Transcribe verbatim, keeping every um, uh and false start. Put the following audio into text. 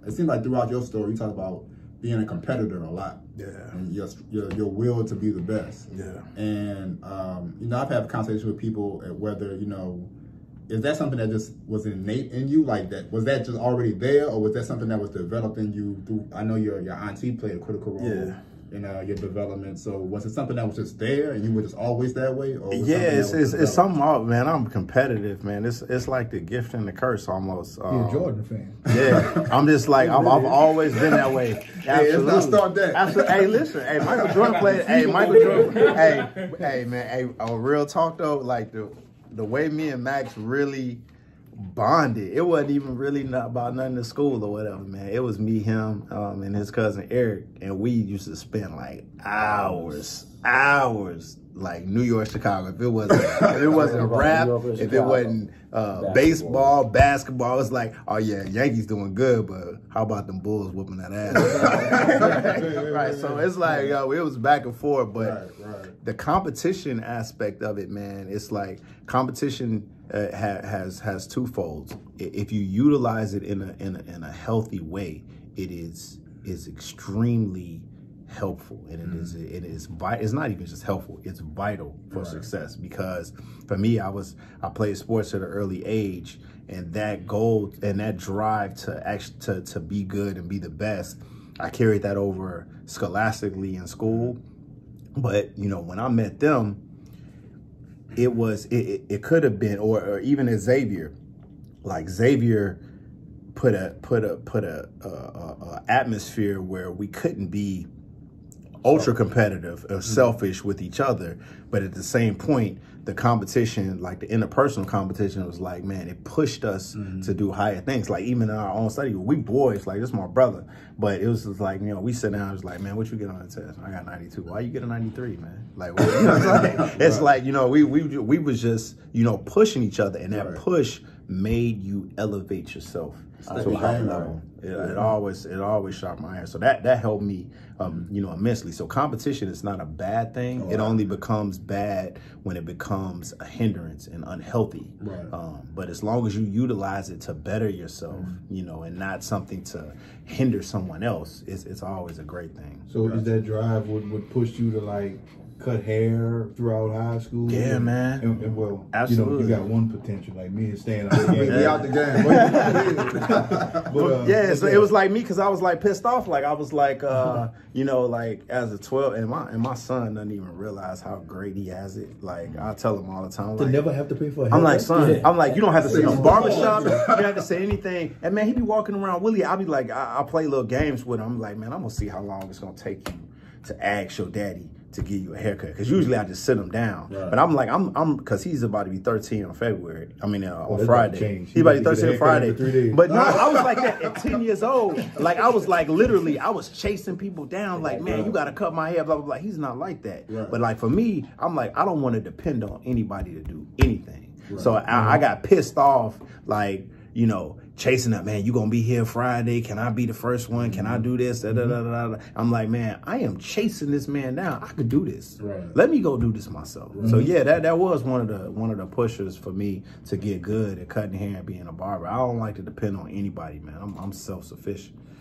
it seems like throughout your story, you talk about being a competitor a lot. Yeah. And your, your, your will to be the best. Yeah. And, um, you know, I've had conversations with people at whether, you know, is that something that just was innate in you? Like that, was that just already there, or was that something that was developed in you through, I know your, your auntie played a critical role yeah. in uh, your development. So was it something that was just there and you were just always that way? Or was yeah, it's, it's, it's something, all, man, I'm competitive, man. It's it's like the gift and the curse almost. Um, You're a Jordan fan. Yeah, I'm just like, I've, I've always been that way. Hey, let's not start that. Absolutely. Hey, listen, hey, Michael Jordan played, hey, Michael Jordan, hey, hey, man, hey, a real talk though, like the, the way me and Max really bonded, it wasn't even really not about nothing in school or whatever, man. It was me, him, um, and his cousin Eric, and we used to spend like hours, hours, like New York, Chicago. If it wasn't, if it wasn't rap, if it wasn't uh, basketball. baseball, basketball, it's like, oh yeah, Yankees doing good, but how about them Bulls whooping that ass? Right. So it's like, yo, it was back and forth, but right, right. the competition aspect of it, man, it's like competition. Uh, ha has has two folds. If you utilize it in a in a, in a healthy way, it is is extremely helpful, and it mm. is it is it's not even just helpful. It's vital for right. success, because for me, I was I played sports at an early age, and that goal and that drive to actually to to be good and be the best, I carried that over scholastically in school. But you know, when I met them, it was it, it, it could have been, or, or even at Xavier, like Xavier put a put a put a, a, a, a atmosphere where we couldn't be ultra competitive or selfish with each other, but at the same point, the competition, like the interpersonal competition, was like, man, it pushed us mm-hmm. to do higher things. Like even in our own study, we boys, like this is my brother, but it was just like, you know, we sit down, it was like, man, what you get on the test? I got ninety-two. Why you get a ninety-three, man? Like, well, you know, it's, like, it's right. like, you know, we we we was just, you know, pushing each other, and that right. push made you elevate yourself uh, to a higher level. It, it always it always sharpened my iron. So that that helped me, um, you know, immensely. So competition is not a bad thing. Oh, it only becomes bad when it becomes a hindrance and unhealthy. Right. Um, but as long as you utilize it to better yourself, mm-hmm. you know, and not something to hinder someone else, it's it's always a great thing. So right. is that drive would would push you to like cut hair throughout high school? Yeah, and, man. And, and well, absolutely. You know, you got one potential, like me is staying out the game. We out the game. but, uh, yeah, so it was like me, because I was like pissed off. Like I was like, uh, you know, like as a twelve, and my and my son doesn't even realize how great he has it. Like I tell him all the time, to like, never have to pay for. I'm like, son, yeah. I'm like, you don't have to say no barbershop. You don't have to say anything. And man, he be walking around Willie. I'll be like, I, I play little games with him. I'm like, man, I'm gonna see how long it's gonna take you to ask your daddy to give you a haircut, because usually I just sit him down. Right. But I'm like, I'm, I'm, because he's about to be thirteen on February. I mean, uh, oh, on Friday. He's about to be thirteen on Friday. But no, I was like that at ten years old. Like I was like literally, I was chasing people down. Like, man, you got to cut my hair. Blah blah blah. He's not like that. Right. But like for me, I'm like, I don't want to depend on anybody to do anything. Right. So Mm-hmm. I, I got pissed off. Like, you know, chasing up, man, you gonna be here Friday? Can I be the first one? Can I do this? Da, da, da, da, da. I'm like, man, I am chasing this man down. I could do this. Right. Let me go do this myself. Right. So yeah, that that was one of the one of the pushers for me to get good at cutting hair and being a barber. I don't like to depend on anybody, man. I'm I'm self sufficient.